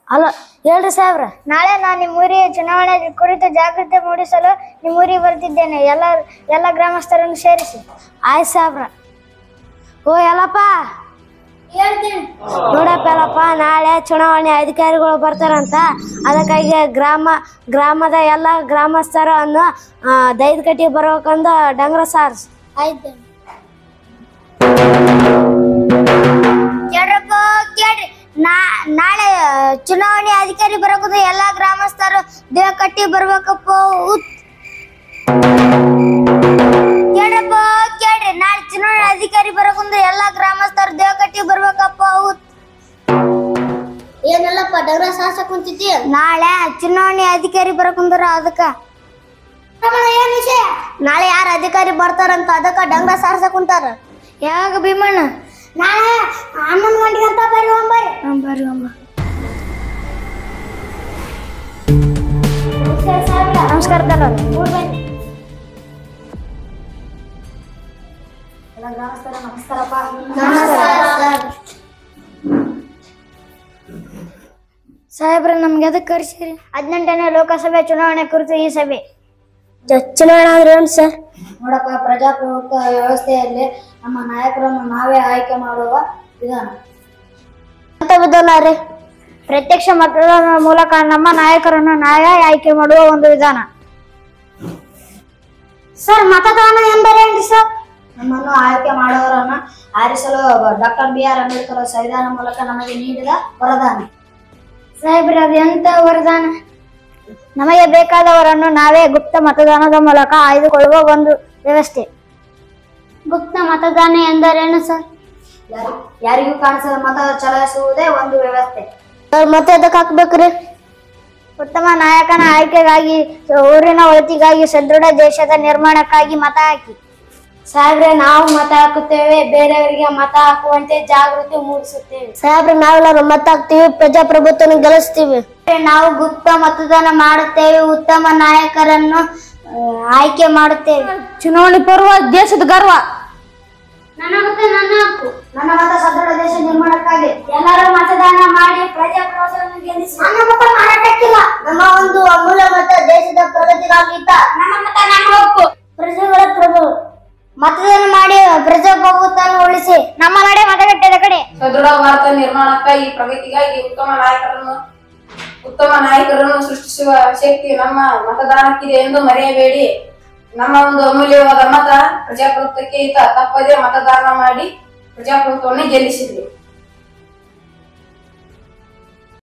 ಅಲ್ಲ ಹೇಳ್ರಿ ಸಾಹೇಬ್ರ. ನಾಳೆ ನಾನು ನಿಮ್ಮೂರಿನ ಚುನಾವಣೆ ಕುರಿತು ಜಾಗೃತಿ ಮೂಡಿಸಲು ನಿಮ್ಮೂರಿಗೆ ಬರ್ತಿದ್ದೇನೆ. ಎಲ್ಲ ಗ್ರಾಮಸ್ಥರನ್ನು ಸೇರಿಸಿ. ಆಯ್ತು ಸಾಹೇಬ್ರ. ಓ ಎಲ್ಲಪ್ಪ ಹೇಳ್ತೀನಿ ನೋಡಪ್ಪ ಎಲ್ಲಪ್ಪ, ನಾಳೆ ಚುನಾವಣೆ ಅಧಿಕಾರಿಗಳು ಬರ್ತಾರಂತ. ಅದಕ್ಕಾಗಿ ಗ್ರಾಮದ ಎಲ್ಲ ಗ್ರಾಮಸ್ಥರನ್ನು ದೈದ ಕಟ್ಟಿ ಬರ್ಬೇಕಂದು ಡಂಗ್ರ ಸಾರ್ಸ್. ಆಯ್ತು ಕೇಳ್ರಪ್ಪ ಕೇಳ್ರಿ. ನಾಳೆ ಚುನಾವಣೆ ಅಧಿಕಾರಿ ಬರೋಕಂದ್ರೆ ಎಲ್ಲಾ ಗ್ರಾಮಸ್ಥರು ದೇಹ ಕಟ್ಟಿ ಬರ್ಬೇಕಪ್ಪ. ಕೇಳ್ರಪ್ಪ ಕೇಳ್ರಿ. ನಾಳೆ ಚುನಾವಣೆ ಅಧಿಕಾರಿ ಬರೋಕಂದ್ರೆ ಎಲ್ಲಾ ಗ್ರಾಮಸ್ಥರು ದೇಹ ಕಟ್ಟಿ ಬರ್ಬೇಕಪ್ಪ. ಏನಲ್ಲಪ್ಪ ಡಗ್ರ ಸಾಸ ಕುಂತಿದ್ದಿ? ನಾಳೆ ಚುನಾವಣೆ ಅಧಿಕಾರಿ ಬರೋಕಂದ್ರ ಅದಕ್ಕ ಏನ್ ವಿಷಯ? ನಾಳೆ ಯಾರ ಅಧಿಕಾರಿ ಬರ್ತಾರಂತ ಅದಕ್ಕ ಡಂಗ್ರ ಸಾರ್ಸ ಕುಂತಾರ. ಯಾವಾಗ ಭೀಮಣ್ಣ? ನಾಳೆ 11 ಗಂಟೆಗೆ ಅಂತ ಬರ್ರಿ. ನಮಸ್ಕಾರ ನಮಸ್ಕಾರಪ್ಪ. ಸಾಹೇಬ್ರ ನಮ್ಗೆ ಅದಕ್ಕೆ ಕರೆಸಿರಿ? 18ನೇ ಲೋಕಸಭೆ ಚುನಾವಣೆ ಕುರಿತು ಈ ಸಭೆ. ಚುನಾವಣೆ ಅಂದ್ರೆ ಏನು ಸರ್? ನೋಡಪ್ಪ, ಪ್ರಜಾಪ್ರಭುತ್ವ ವ್ಯವಸ್ಥೆಯಲ್ಲಿ ನಮ್ಮ ನಾಯಕರನ್ನು ನಾವೇ ಆಯ್ಕೆ ಮಾಡುವ ವಿಧಾನ. ರೀ ಪ್ರತ್ಯಕ್ಷ ಮತದಾನದ ಮೂಲಕ ನಮ್ಮ ನಾಯಕರನ್ನು ನಾವೇ ಆಯ್ಕೆ ಮಾಡುವ ಒಂದು ವಿಧಾನ. ಸರ್, ಮತದಾನ ಎಂದರೇನ್ರಿ ಸರ್? ನಮ್ಮನ್ನು ಆಯ್ಕೆ ಮಾಡುವವರನ್ನು ಆರಿಸಲು ಡಾಕ್ಟರ್ BR ಅಂಬೇಡ್ಕರ್ ಸಂವಿಧಾನ ಮೂಲಕ ನಮಗೆ ನೀಡಿದ ವರದಾನ. ಸಾಹೇಬ್ರ, ಅದು ಎಂತ ವರದಾನ? ನಮಗೆ ಬೇಕಾದವರನ್ನು ನಾವೇ ಗುಪ್ತ ಮತದಾನದ ಮೂಲಕ ಆಯ್ದುಕೊಳ್ಳುವ ಒಂದು ವ್ಯವಸ್ಥೆ. ಗುಪ್ತ ಮತದಾನ ಎಂದರೇನು ಸರ್? ಯಾರಿಗೂ ಕಾಣಿಸದ ಮತ ಚಲಾಯಿಸುವುದೇ ಒಂದು ವ್ಯವಸ್ಥೆ. ಮತ್ತೆ ಅದಕ್ಕೆ ಹಾಕ್ಬೇಕ್ರಿ? ಉತ್ತಮ ನಾಯಕನ ಆಯ್ಕೆಗಾಗಿ, ಊರಿನ ಒಳಿತಿಗಾಗಿ, ಸದೃಢ ದೇಶದ ನಿರ್ಮಾಣಕ್ಕಾಗಿ ಮತ ಹಾಕಿ. ಸಾಹೇಬ್ರೆ, ನಾವು ಮತ ಹಾಕುತ್ತೇವೆ, ಬೇರೆಯವರಿಗೆ ಮತ ಹಾಕುವಂತೆ ಜಾಗೃತಿ ಮೂಡಿಸುತ್ತೇವೆ. ಸಾಹೇಬ್ರೆ, ನಾವೆಲ್ಲರೂ ಮತ ಹಾಕ್ತೀವಿ, ಪ್ರಜಾಪ್ರಭುತ್ವನ ಗೆಲ್ಲಿಸ್ತೀವಿ. ನಾವು ಗುಪ್ತ ಮತದಾನ ಮಾಡುತ್ತೇವೆ, ಉತ್ತಮ ನಾಯಕರನ್ನು ಆಯ್ಕೆ ಮಾಡುತ್ತೇವೆ. ಚುನಾವಣೆ ಪರ್ವ ದೇಶದ ಗರ್ವ. ನನ್ನ ಮತ ಸದೃಢ ದೇಶ ನಿರ್ಮಾಣಕ್ಕಾಗಿ. ಎಲ್ಲರೂ ಮತದಾನ ಮಾಡಿ ಪ್ರಜಾಪ್ರಭುತ್ವವನ್ನು ಗೆಲ್ಲಿಸಿ. ನನ್ನ ಮತ ಮಾರಾಟಕ್ಕಿಲ್ಲ. ನಮ್ಮ ಒಂದು ಅಮೂಲ್ಯ ಮತ ದೇಶದ ಪ್ರಗತಿಗಾಗಿ. ನಮ್ಮ ಮತ ನಮ್ಮ ಹಕ್ಕು. ಪ್ರಜೆಗಳ ಪ್ರಭು. ಮತದಾನ ಮಾಡಿ ಪ್ರಜಾಪ್ರಭುತ್ವವನ್ನು ಉಳಿಸಿ. ನಮ್ಮ ನಡೆ ಮತಗಟ್ಟೆದ ಕಡೆ. ಸದೃಢ ಭಾರತ ನಿರ್ಮಾಣಕ್ಕಾಗಿ, ಪ್ರಗತಿಗಾಗಿ ಉತ್ತಮ ನಾಯಕರನ್ನು ಸೃಷ್ಟಿಸುವ ಶಕ್ತಿ ನಮ್ಮ ಮತದಾನಕ್ಕಿದೆ ಎಂದು ಮರೆಯಬೇಡಿ. ನಮ್ಮ ಒಂದು ಅಮೂಲ್ಯವಾದ ಮತ ಪ್ರಜಾಪ್ರಭುತ್ವಕ್ಕೆ ತಪ್ಪದೆ ಮತದಾನ ಮಾಡಿ ಪ್ರಜಾಪ್ರಭುತ್ವವನ್ನು ಗೆಲ್ಲಿಸಿದ್ವಿ.